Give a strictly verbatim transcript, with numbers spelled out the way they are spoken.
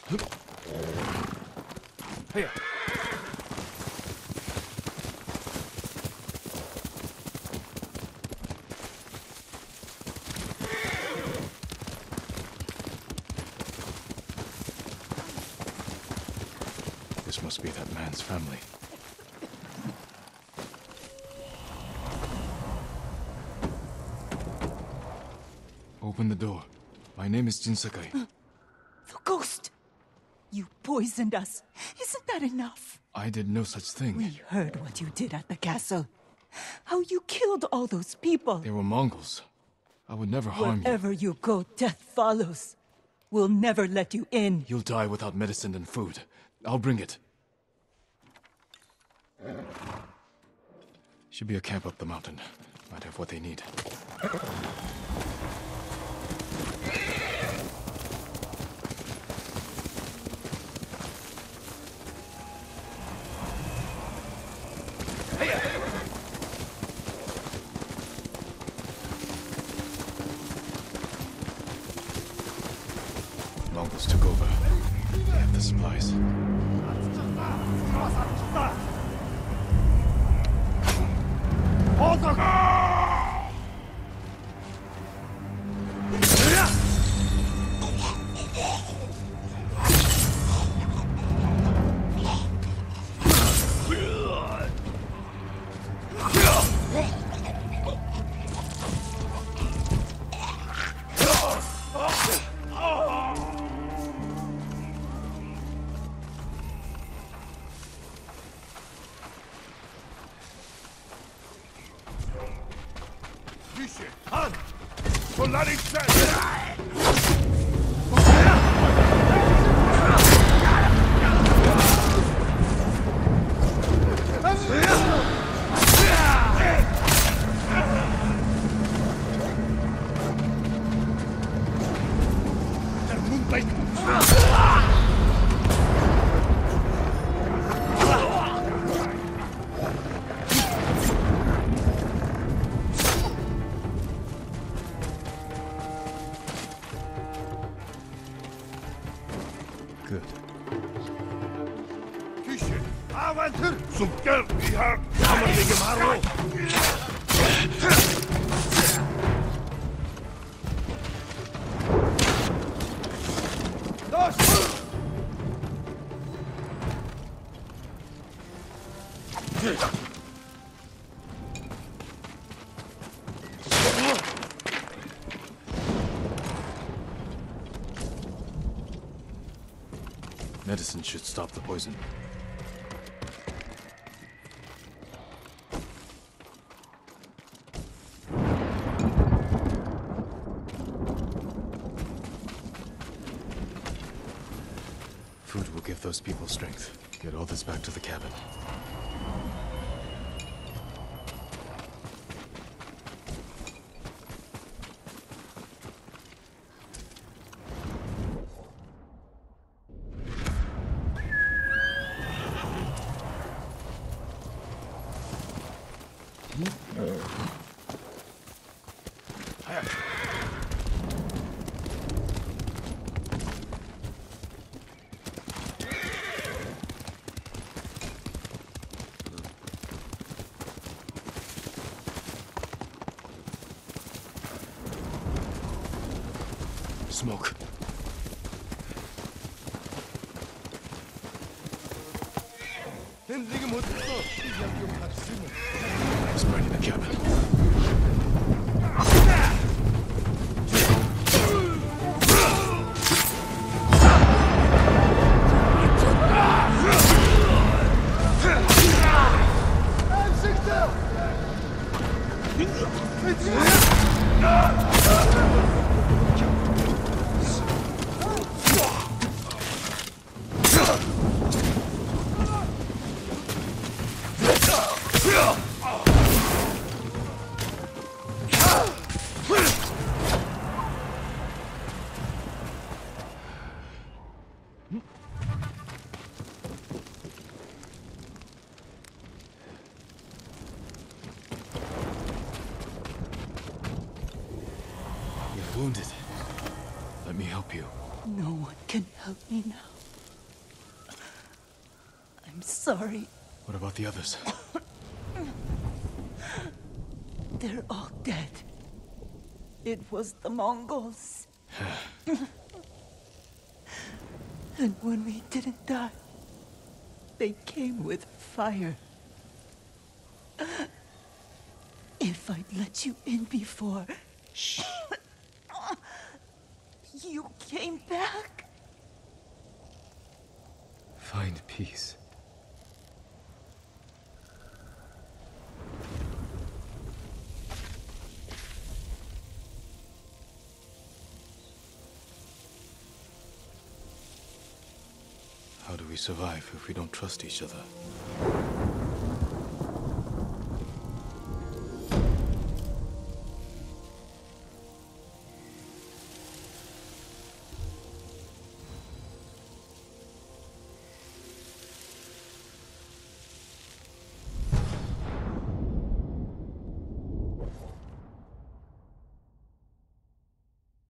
Here. This must be that man's family. Open the door. My name is Jin Sakai. The ghost! You poisoned us. Isn't that enough? I did no such thing. We heard what you did at the castle. How you killed all those people. They were Mongols. I would never harm you. Wherever you go, death follows. We'll never let you in. You'll die without medicine and food. I'll bring it. Should be a camp up the mountain. Might have what they need. Mongols took over. They have the supplies. Good. Medicine should stop the poison. Food will give those people strength. Get all this back to the cabin. Smoke. Let's burn in the cabin. You're wounded. Let me help you. No one can help me now. I'm sorry. What about the others? They're all dead. It was the Mongols. And when we didn't die, they came with fire. If I'd let you in before... Shh. You came back? Find peace. How do we survive if we don't trust each other?